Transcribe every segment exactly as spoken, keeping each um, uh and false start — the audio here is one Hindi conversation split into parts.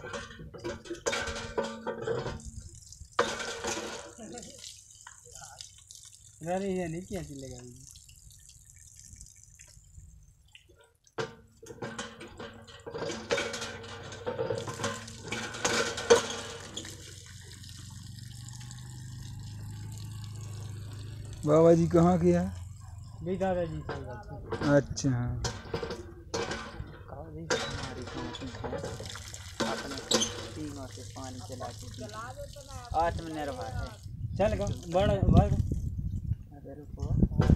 अरे ये नहीं क्या चलेगा बाबा जी कहाँ के है? दादाजी। अच्छा हाँ। से पानी चला के आत्मनिर्भर है। चल गो बढ़ बढ़ अरे रुको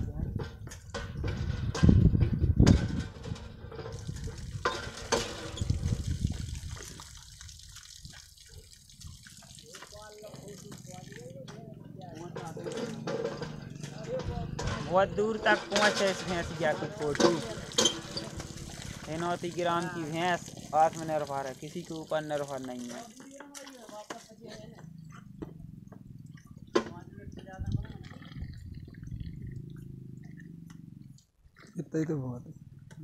बहुत दूर तक पहुँचे इस भैंसिया की फोटो। हिनौती ग्राम की भैंस आत्मनिर्भर है, किसी के ऊपर निर्भर नहीं है। इतना ही तो बहुत है।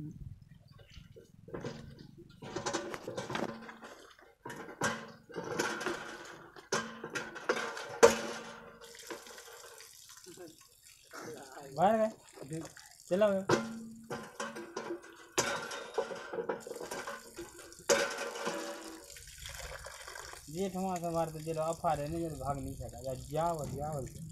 बाहर गए चलो जेठ हमारा बार तो जेलो अफा रहे नहीं भाग नहीं सका जाओ जाओ।